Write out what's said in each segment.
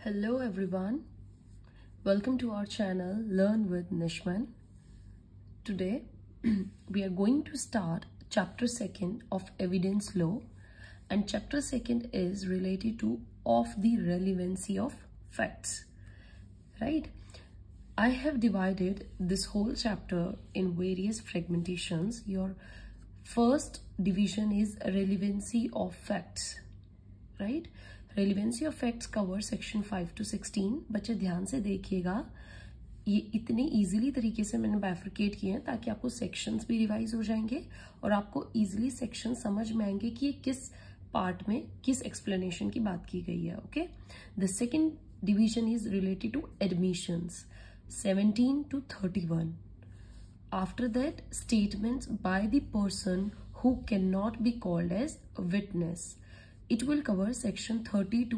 Hello everyone, welcome to our channel Learn with Nishman. Today we are going to start chapter 2nd of evidence law, and chapter 2nd is related to the relevancy of facts, right? I have divided this whole chapter in various fragmentations. Your first division is relevancy of facts, right? Relevancy of facts cover section 5 to 16. बच्चे ध्यान से देखिएगा, ये इतने easily तरीके से मैंने bifurcate किए हैं ताकि आपको सेक्शंस भी रिवाइज हो जाएंगे और आपको इजीली सेक्शन समझ में आएंगे कि ये किस पार्ट में किस एक्सप्लेनेशन की बात की गई है. Okay, the second division is related to admissions 17 to 31. After that, statements by the person who cannot be called as a witness. It will cover section 32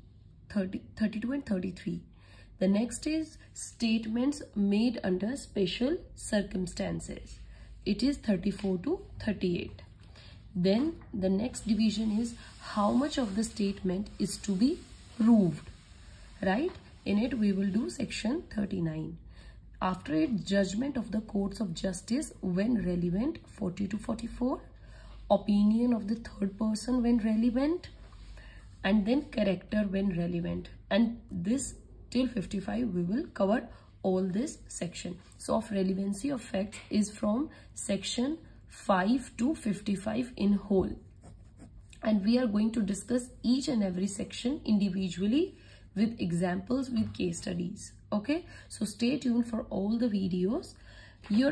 and 33. The next is statements made under special circumstances. It is 34 to 38. Then the next division is how much of the statement is to be proved, right? In it we will do section 39. After it, judgment of the courts of justice when relevant, 40 to 44. Opinion of the third person when relevant, and then character when relevant, and this till 55 we will cover all this section. So of relevancy of facts is from section 5 to 55 in whole, and we are going to discuss each and every section individually with examples, with case studies. Okay, so stay tuned for all the videos. Your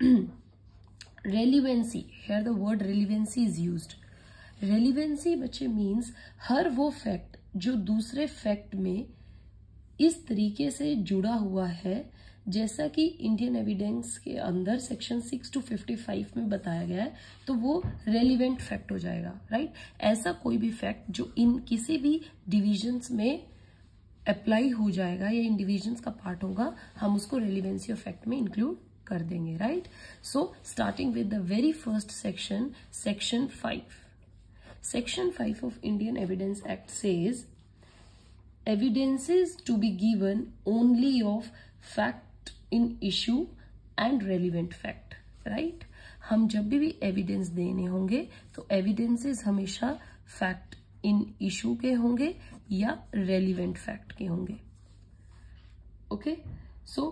relevancy, here the word relevancy is used. relevancy बच्चे means हर वो fact जो दूसरे fact में इस तरीके से जुड़ा हुआ है जैसा कि इंडियन एविडेंस के अंदर सेक्शन 6 to 55 में बताया गया है, तो वो रेलिवेंट फैक्ट हो जाएगा, राइट? ऐसा कोई भी फैक्ट जो इन किसी भी डिविजन्स में अप्लाई हो जाएगा या इन डिविजन्स का पार्ट होगा, हम उसको रेलिवेंसी ऑफ फैक्ट में इंक्लूड कर देंगे, right? So starting with the very first section, section 5. Section 5 of Indian Evidence Act says evidences to be given only of fact in issue and relevant fact, right? हम जब भी evidence देने होंगे तो evidences हमेशा fact in issue के होंगे या रेलिवेंट फैक्ट के होंगे. Okay, so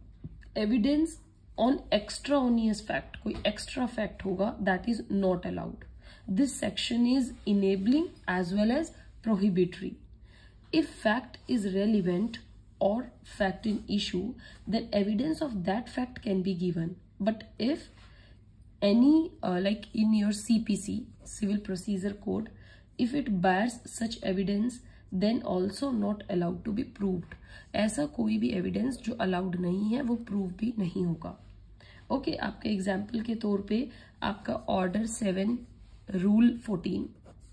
evidence on extraneous fact, कोई एक्स्ट्रा फैक्ट होगा, that is not allowed. This section is enabling as well as prohibitory. If fact is relevant or fact in issue, then evidence of that fact can be given. But if any, like in your CPC, Civil Procedure Code, if it bears such evidence, then also not allowed to be proved. ऐसा कोई भी evidence जो allowed नहीं है वो prove भी नहीं होगा. Okay, आपके example के तौर पे आपका Order 7 रूल 14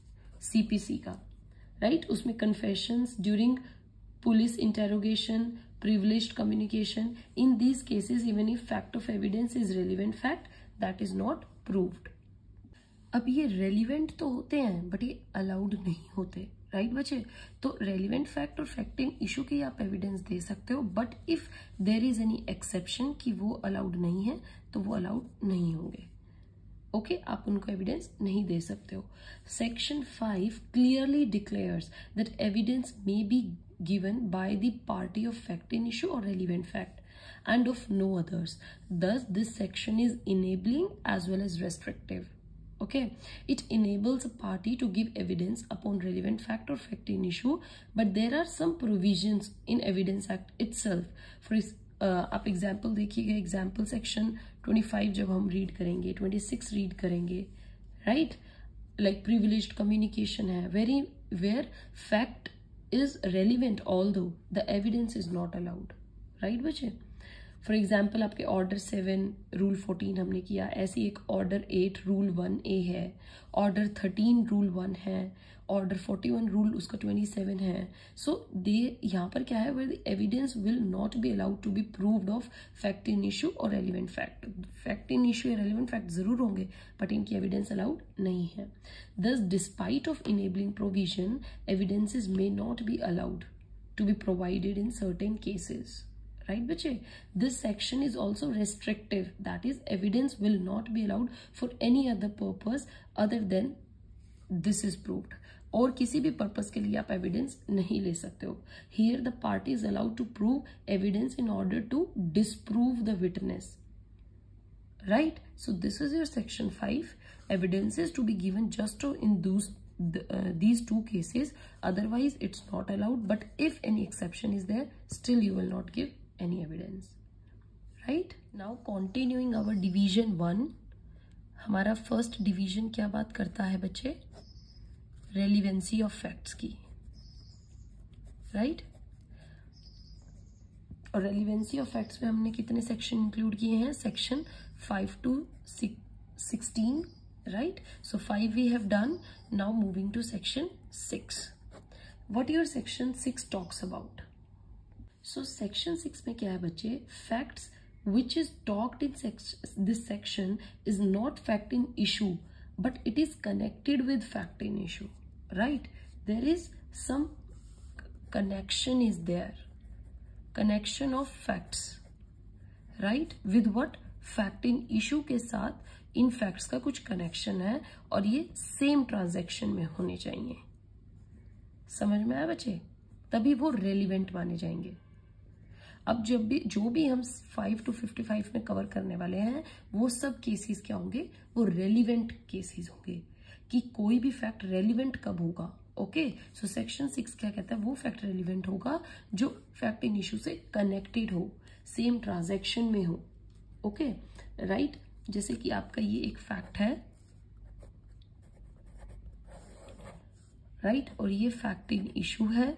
CPC का, राइट? उसमें confessions during police interrogation, privileged communication, in these cases even if fact of evidence is relevant fact, that is not proved. अब ये रेलिवेंट तो होते हैं बट ये अलाउड नहीं होते, राइट बच्चे? तो रेलिवेंट फैक्ट और फैक्ट इन इशू के आप एविडेंस दे सकते हो, but if there is any exception कि वो अलाउड नहीं है तो वो अलाउड नहीं होंगे. ओके, आप उनको एविडेंस नहीं दे सकते हो. Section 5 clearly declares that evidence may be given by the party of fact in issue और relevant fact and of no others. Thus this section is enabling as well as restrictive. Okay, it enables a party to give evidence upon relevant fact or fact in issue, but there are some provisions in Evidence Act itself. For आप example देखिएगा, example section 25 जब हम read करेंगे, 26 read करेंगे, right? Like privileged communication है, very where fact is relevant although the evidence is not allowed, right बच्चे? For example आपके order 7 rule 14 हमने किया, ऐसी एक ऑर्डर 8 रूल 1A है, ऑर्डर 13 रूल 1 है, ऑर्डर 41 रूल उसका 27 है. सो दे यहाँ पर क्या है, where the evidence will not be allowed to be proved of fact in issue और relevant fact. Fact in issue या रेलिवेंट फैक्ट जरूर होंगे बट इनकी एविडेंस अलाउड नहीं है. Thus despite of enabling provision evidences may not be allowed to be provided in certain cases. Right, बच्चे? This section is also restrictive. That is, evidence will not be allowed for any other purpose other than this is proved. और किसी भी purpose के लिए आप evidence नहीं ले सकते हो. Here the party is allowed to prove evidence in order to disprove the witness. Right? So this is your section 5. Evidences to be given just in these two cases. Otherwise, it's not allowed. But if any exception is there, still you will not give any evidence. Right? Now continuing our division 1. हमारा first division क्या बात करता है बच्चे? Relevancy of facts की. Right? और relevancy of facts में हमने कितने सेक्शन इंक्लूड किए हैं? Section 5 to 16. Right? So 5 we have done. Now moving to section 6. What your section 6 talks about? So section 6 में क्या है बच्चे? Facts which is talked in this section is not fact in issue, but it is connected with fact in issue. Right? There is some connection is there. Connection of facts. Right? With what? Fact in issue के साथ इन facts का कुछ connection है और ये same transaction में होने चाहिए. समझ में आया बच्चे? तभी वो relevant माने जाएंगे. अब जो भी हम 5 to 55 में कवर करने वाले हैं वो सब केसेस क्या होंगे? वो रेलिवेंट केसेस होंगे कि कोई भी फैक्ट रेलिवेंट कब होगा. ओके, सो सेक्शन 6 क्या कहता है? वो फैक्ट रेलिवेंट होगा जो फैक्ट इन इशू से कनेक्टेड हो, सेम ट्रांजैक्शन में हो. Okay, right? जैसे कि आपका ये एक फैक्ट है, राइट? और ये फैक्ट इन इशू है.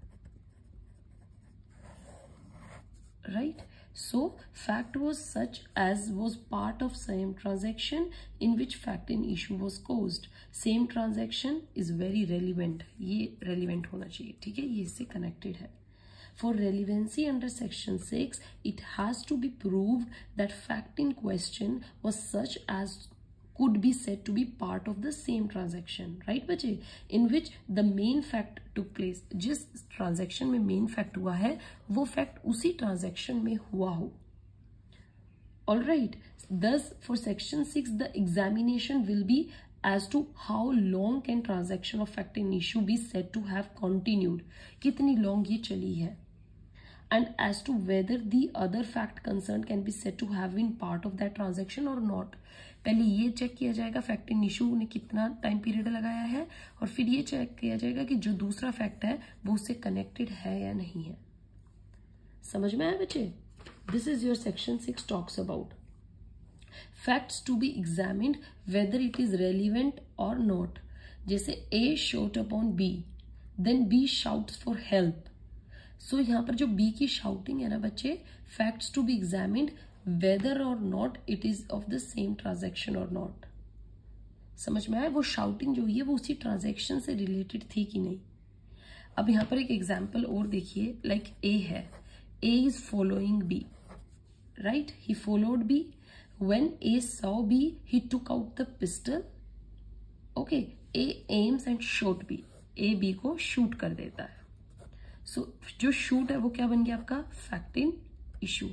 Right? So fact was such as was part of same transaction in which fact in issue was caused. Same transaction is very relevant. ये relevant होना चाहिए. ठीक है? ये इससे connected है. For relevancy under section 6, it has to be proved that fact in question was such as could be said to be part of the same transaction. Right बच्चे? In which the main fact took place. जिस transaction में main fact हुआ है वो fact उसी transaction में हुआ हो. Alright. Thus for section 6 the examination will be as to how long can transaction of fact in issue be said to have continued. कितनी long ये चली है. And as to whether the other fact concerned can be said to have been part of that transaction or not. पहले ये check किया जाएगा fact in issue ने कितना टाइम पीरियड लगाया है और फिर ये चेक किया जाएगा कि जो दूसरा फैक्ट है वो उससे कनेक्टेड है या नहीं है. समझ में आया बच्चे? This is your section 6 talks about facts to be examined whether it is relevant और नॉट. जैसे A shot upon B, then B shouts for help. So यहाँ पर जो बी की शाउटिंग है ना बच्चे, facts to be examined whether or not it is of the same transaction or not. समझ में आया? वो शाउटिंग जो हुई है वो उसी ट्रांजैक्शन से रिलेटेड थी कि नहीं. अब यहाँ पर एक एग्जाम्पल और देखिए. लाइक ए है, A is following B. Right? He followed B. When A saw B he took out the pistol. Okay, A aims and shot B. A B को शूट कर देता है. सो जो शूट है वो क्या बन गया आपका? Fact in issue.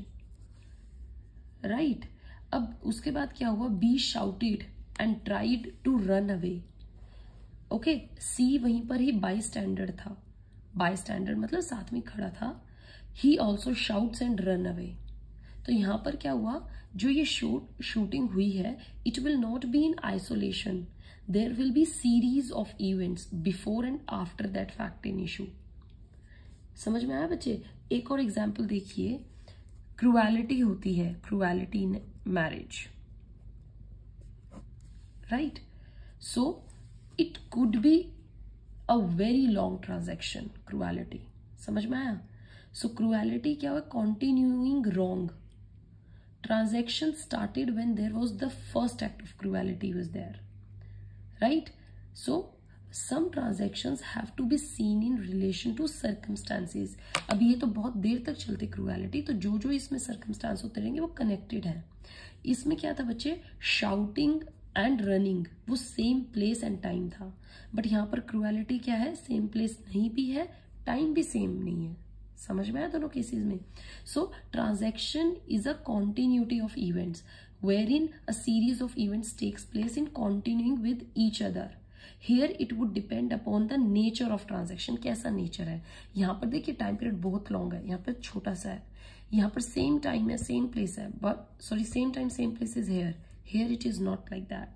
राइट? अब उसके बाद क्या हुआ? B shouted and tried to run away. Okay, C वहीं पर ही बाई स्टैंडर्ड था. बाई स्टैंडर्ड मतलब साथ में खड़ा था. He also shouts and run away. तो यहां पर क्या हुआ? जो ये शूटिंग हुई है it will not be in isolation. There will be series of events before and after that fact in issue. समझ में आया बच्चे? एक और एग्जाम्पल देखिए. क्रूएलिटी होती है, cruelty in marriage. Right? So it could be a very long transaction. Cruelty समझ में आया? सो क्रूएलिटी क्या हुआ? Continuing wrong transaction started when there was the first act of cruelty was there. Right? So some transactions have to be seen in relation to circumstances. अब ये तो बहुत देर तक चलते क्रूएलिटी, तो जो जो इसमें circumstance होते रहेंगे वो कनेक्टेड है. इसमें क्या था बच्चे? शाउटिंग एंड रनिंग वो सेम प्लेस एंड टाइम था. बट यहाँ पर क्रूएलिटी क्या है? सेम प्लेस नहीं भी है, टाइम भी सेम नहीं है। समझ में आया दोनों केसेस में। So transaction is a continuity of events wherein a series of events takes place in continuing with each other. Here it would depend upon the nature of transaction, कैसा nature है। यहाँ पर देखिए टाइम पीरियड बहुत long है, यहाँ पर छोटा सा है, यहाँ पर सेम टाइम है सेम प्लेस है, but sorry same time same place is here it is not like that.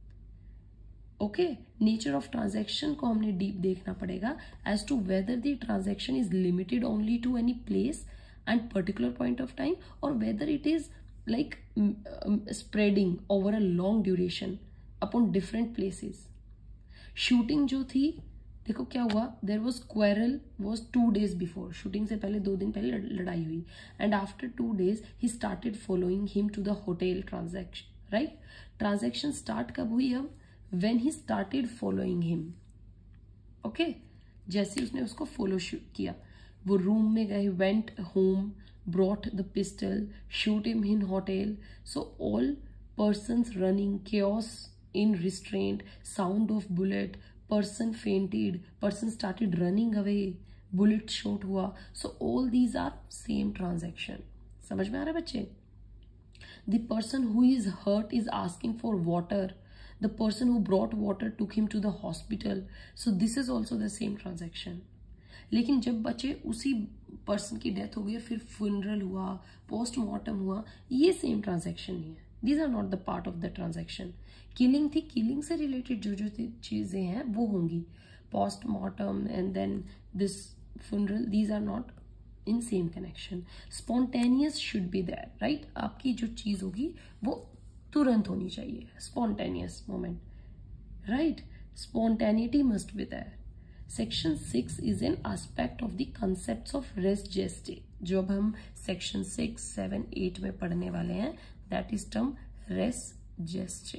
Okay, nature of transaction को हमने डीप देखना पड़ेगा as to whether the transaction is limited only to any place and particular point of time और whether it is like spreading over a long duration upon different places. Shooting जो थी देखो क्या हुआ, there was quarrel was 2 days before, shooting से पहले 2 दिन पहले लड़ाई हुई and after 2 days he started following him to the hotel transaction, right. Transaction start कब हुई, अब when he started following him. Okay, जैसे उसने उसको फॉलो किया, वो रूम में गए, went home, brought the pistol, shoot him in hotel. So all persons running, chaos in restraint, sound of bullet, person fainted, person started running away, bullet shot हुआ. So all these are same transaction. समझ में आ रहा है बच्चे? The person who is hurt is asking for water. The person who brought water took him to the hospital. So this is also the same transaction. लेकिन जब बच्चे उसी person की डेथ हो गई फिर फ्यूनरल हुआ, पोस्टमार्टम हुआ, ये सेम ट्रांजैक्शन नहीं है। These are not the part of the transaction. Killing थी, किलिंग से रिलेटेड जो जो चीजें हैं वो होंगी, postmortem and then this funeral, these are not in same connection. Spontaneous should be there, right. आपकी जो चीज होगी वो तुरंत होनी चाहिए, spontaneous moment, right. Spontaneity must be there. Section 6 is an aspect of the concept of res gestae, जो अब हम सेक्शन 6, 7, 8 में पढ़ने वाले हैं, that is term res gestae,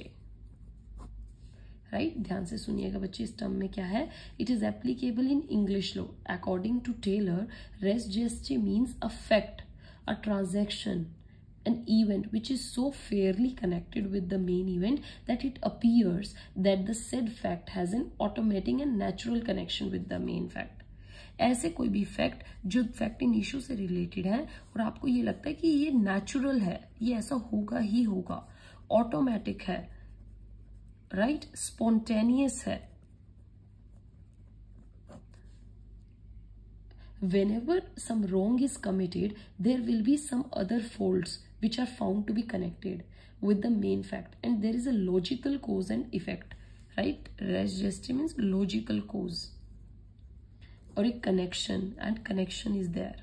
right. ध्यान से सुनिएगा बच्चे, इस टर्म में क्या है। It is applicable in English law. According to Taylor, res gestae means a fact, a transaction, an event which is so fairly connected with the main event that it appears that the said fact has an automatic and natural connection with the main fact. ऐसे कोई भी fact जो fact in issue से related है और आपको ये लगता है कि ये नेचुरल है, ये ऐसा होगा ही होगा, ऑटोमेटिक है, राइट, स्पॉन्टेनियस है। Whenever some wrong is committed, there will be some other faults which are found to be connected with the main fact, and there is a logical cause and effect, right? Res geste means logical cause or a connection, and connection is there.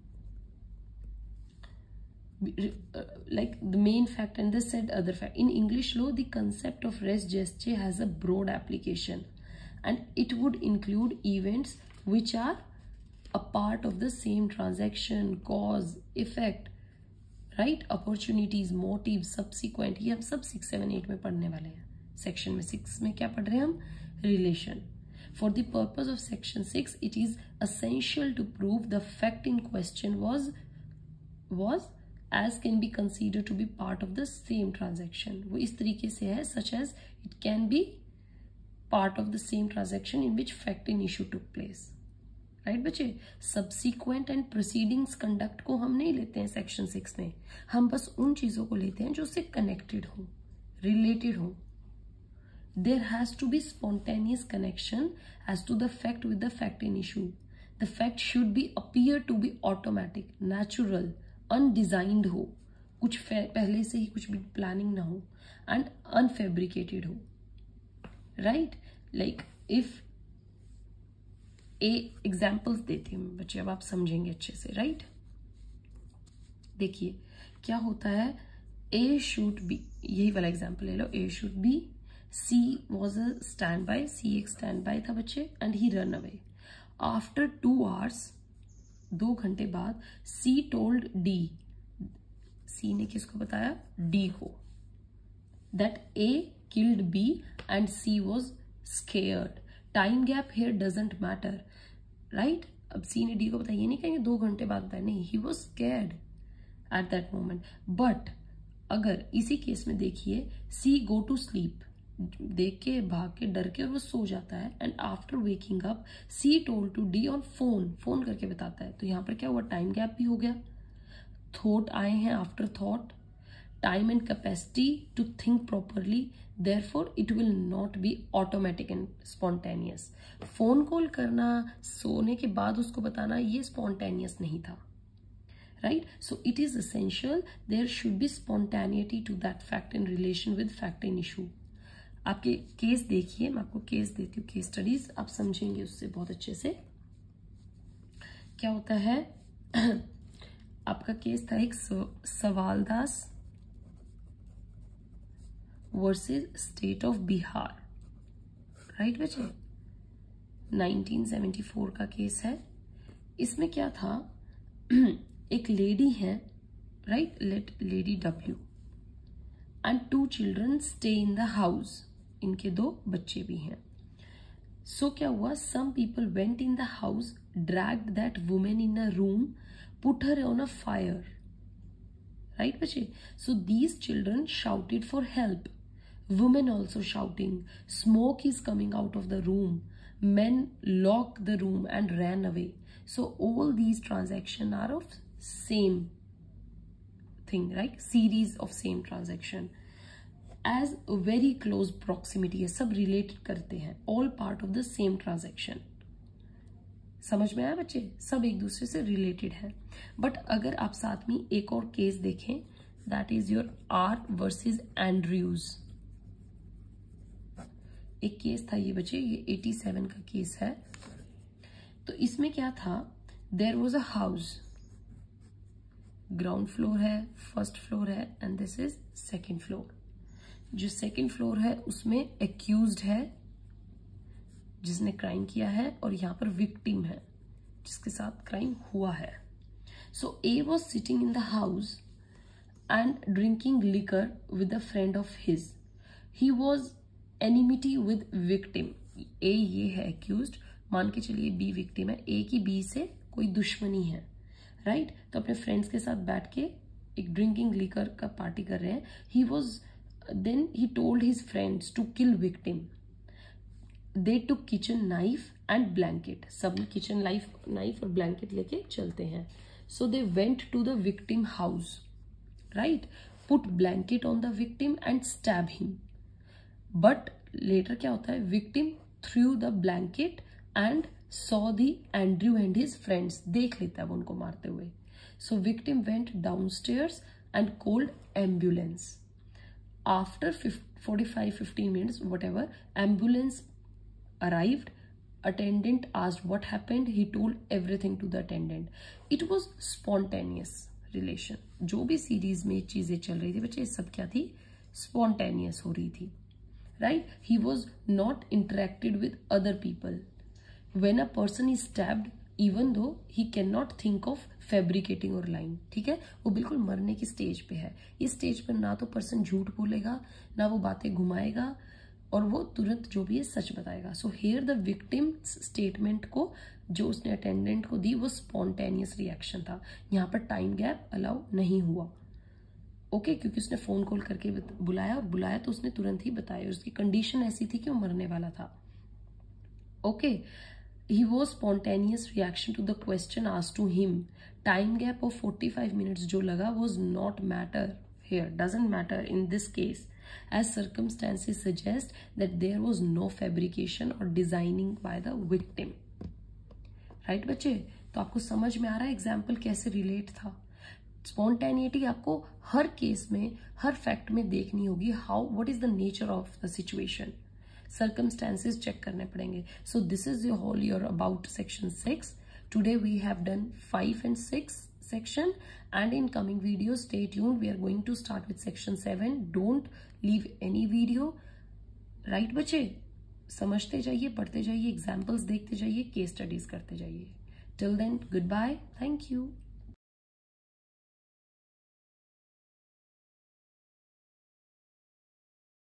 Like the main fact and the said other fact. In English law, the concept of res geste has a broad application, and it would include events which are a part of the same transaction, cause, effect, right? Opportunities, motives, subsequent, ये हम सब 6, 7, 8 में पढ़ने वाले हैं। Section में 6 में क्या पढ़ रहे हैं हम, relation. For the purpose of section 6, it is essential to prove the fact in question was as can be considered to be part of the same transaction. वो इस तरीके से है, such as it can be part of the same transaction in which fact in issue took place. Right बच्चे, subsequent and proceedings conduct को हम नहीं लेते हैं सेक्शन 6 में, हम बस उन चीजों को लेते हैं जो उससे कनेक्टेड हो, रिलेटेड हो। There has to be spontaneous connection as to the fact with the fact in issue. The fact should be appear to be automatic, natural, undesigned हो, कुछ पहले से ही कुछ भी प्लानिंग ना हो, एंड अनफेब्रिकेटेड हो, राइट। लाइक इफ एग्जाम्पल्स देती हूँ बच्चे, अब आप समझेंगे अच्छे से, राइट। देखिए क्या होता है, ए शुड बी, यही वाला एग्जाम्पल ले लो, A should be, C was a stand by, C एक स्टैंड बाय था बच्चे, and he run away. After 2 hours, 2 घंटे बाद, सी टोल्ड डी, सी ने किसको बताया, डी को, that A killed B and C was scared. Time gap here doesn't matter, right. अब सी ने डी को बताया, ये नहीं कहेंगे 2 घंटे बाद बताया, नहीं, he was scared at that moment. But अगर इसी केस में देखिए, सी गो टू स्लीप, देख के, भाग के, डर के, और वो सो जाता है. And after waking up C told to D on phone करके बताता है. तो यहाँ पर क्या हुआ, टाइम गैप भी हो गया. थॉट आए हैं after thought, time and capacity to think properly, therefore it will not be automatic and spontaneous. Phone call करना, सोने के बाद उसको बताना, ये स्पॉन्टेनियस नहीं था. Right? So it is essential there should be spontaneity to that fact in relation with fact in issue. आपके केस देखिए, मैं आपको केस देती हूँ, केस स्टडीज आप समझेंगे उससे बहुत अच्छे से. क्या होता है, आपका केस था एक Sawaldas versus state of Bihar. Right बच्चे, 1974 का केस है. इसमें क्या था, एक लेडी है, right, lady W, and 2 children stay in the house. इनके 2 बच्चे भी हैं. सो क्या हुआ, some people went in the house, dragged that women in a room, put her on a fire. Right बच्चे, so these children shouted for help, women also shouting, smoke is coming out of the room, men locked the room and ran away. So all these transactions are of same thing, right? Series of same transaction as a very close proximity है, सब related करते हैं, all part of the same transaction. समझ में आया बच्चे, सब एक दूसरे से related है. बट अगर आप साथ में एक और केस देखें, that is your R versus Andrews. एक केस था ये बच्चे, ये 87 का केस है. तो इसमें क्या था, there was a house, ground floor है, फर्स्ट फ्लोर है, and this is second floor. जो सेकेंड फ्लोर है उसमें एक्यूज्ड है जिसने क्राइम किया है, और यहाँ पर विक्टिम है जिसके साथ क्राइम हुआ है. So A was sitting in the house and drinking liquor with a friend of his. He was enmity with victim. A ये है एक्यूज्ड, मान के चलिए बी विक्टिम है. ए की बी से कोई दुश्मनी है, राइट? तो अपने फ्रेंड्स के साथ बैठ के एक ड्रिंकिंग लिकर का पार्टी कर रहे हैं. He was then he told his friends to kill victim. They took kitchen knife and blanket. सब किचन नाइफ और ब्लैंकेट लेके चलते हैं. So they went to the victim house, right, put blanket on the victim and stab him. But later क्या होता है, victim through the blanket and saw the Andrew and his friends. देख लेता है वो उनको मारते हुए. So victim went downstairs and called ambulance. After 45-15 minutes whatever, ambulance arrived. Attendant asked what happened. He told everything to the attendant. It was spontaneous relation. जो भी series में चीजें चल रही थी बच्चे, सब क्या थी, स्पॉन्टेनियस हो रही थी, right? He was not interacted with other people. When a person is stabbed, even though he cannot think of fabricating or lying, ठीक है, वो बिल्कुल मरने की स्टेज पे है. इस स्टेज पर ना तो पर्सन झूठ बोलेगा, ना वो बातें घुमाएगा, और वो तुरंत जो भी है सच बताएगा. So here the victim statement को जो उसने अटेंडेंट को दी वो स्पॉन्टेनियस रिएक्शन था. यहाँ पर टाइम गैप अलाउ नहीं हुआ, ओके, क्योंकि उसने फोन कॉल करके बुलाया, और बुलाया तो उसने तुरंत ही बताया. उसकी कंडीशन ऐसी थी कि वो मरने वाला था. Okay, he was spontaneous reaction to the question asked to him. Time gap of 45 minutes जो लगा was not matter here, doesn't matter in this case, as circumstances suggest that there was no fabrication or designing by the victim. Right बच्चे, तो आपको समझ में आ रहा है example कैसे रिलेट था. स्पॉन्टेनिटी आपको हर केस में, हर फैक्ट में देखनी होगी. How, what is the nature of the situation, circumstances check करने पड़ेंगे. So this is your whole your about section 6. Today we have done 5 and 6 section, and in coming video stay tuned, we are going to start with section 7. don't leave any video, right बच्चे? समझते जाइए, पढ़ते जाइए, examples देखते जाइए, case studies करते जाइए. till then, goodbye, thank you.